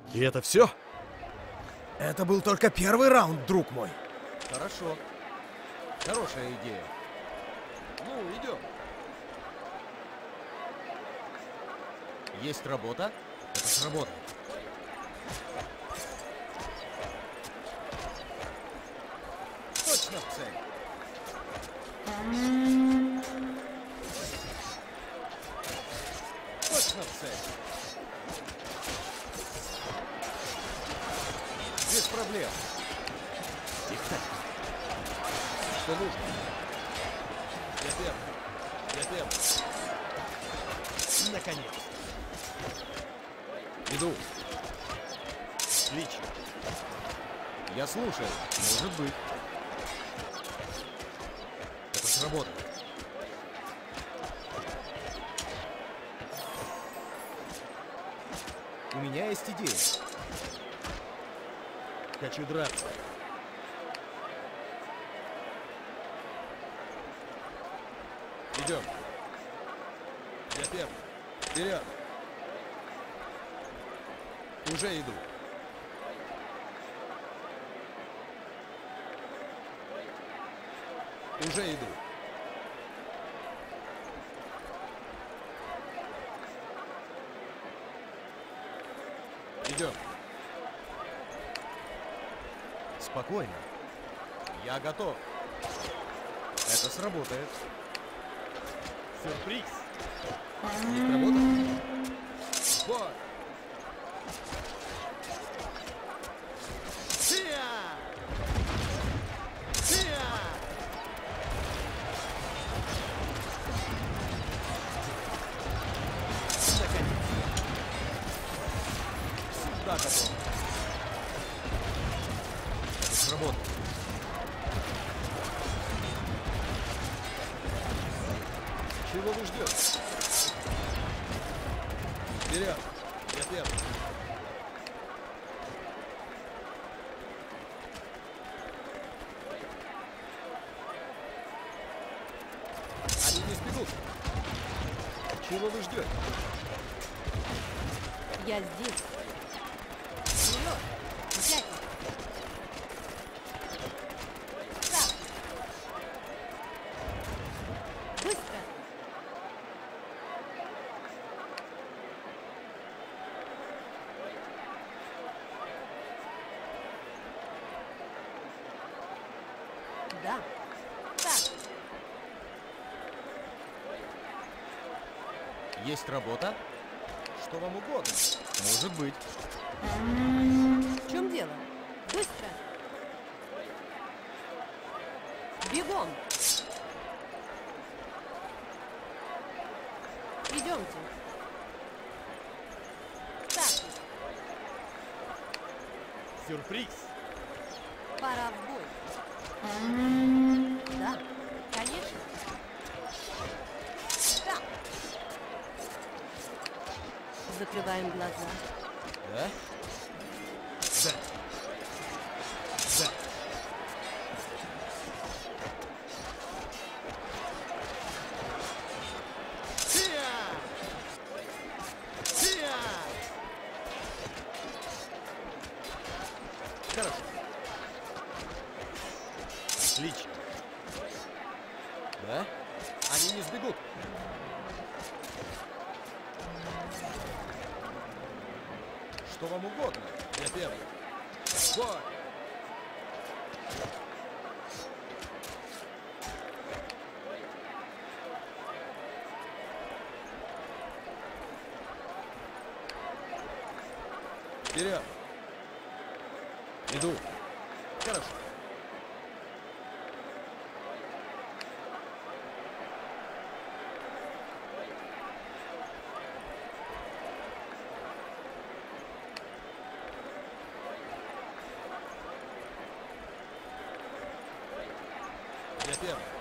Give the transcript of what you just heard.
И это все? Это был только первый раунд, друг мой. Хорошо. Хорошая идея. Ну, идем. Есть работа? Это сработает. Точно в цель. Точно в цель. Без проблем. Их-то. Что нужно? Я первый. Я первый. Наконец. Иду. Отлично. Я слушаю. Может быть. Это сработает. У меня есть идея. Хочу драться. Идем. Я первый. Вперед. Уже иду. Уже иду. Идем. Спокойно. Я готов. Это сработает. Сюрприз. Есть работа? Бой! Сия! Сия! Наконец. Всегда готов. Это сработает. Чего вы ждете? Вперед! Я первый. Они не сбегут. Чего вы ждете? Я здесь. Вперед! Взять! Так! Быстро! Да. Так. Есть работа? Что вам угодно? Может быть. В чем дело? Быстро! Бегом! Идемте. Так, Сюрприз. пора в бой. Да, конечно. Да. Закрываем глаза. Да? Да. Да. Сия! Сия! Хорошо. Отлично. Да? Они не сбегут. Что вам угодно? Я первый. Бой! Вперед! Иду. Хорошо. Я первый.